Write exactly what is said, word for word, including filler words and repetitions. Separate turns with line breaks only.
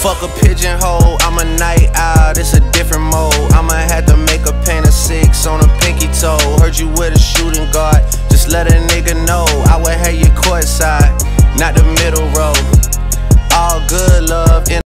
Fuck a pigeonhole, I'm a night owl, it's a different mode. I'ma have to make a pain of six on a pinky toe. Heard you with a shooting guard, just let a nigga know. I would have you courtside, not the middle row. All good love in